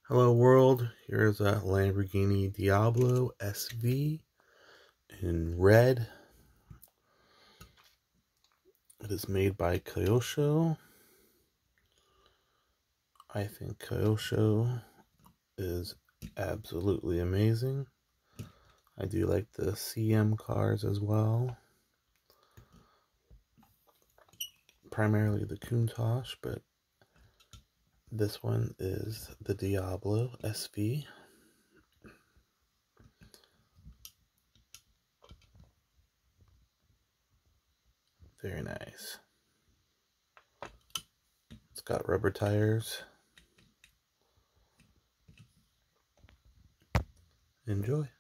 Hello world, here's a Lamborghini Diablo SV in red. It is made by Kyosho. I think Kyosho is absolutely amazing. I do like the CM cars as well. Primarily the Countach, but this one is the Diablo SV. Very nice. It's got rubber tires. Enjoy.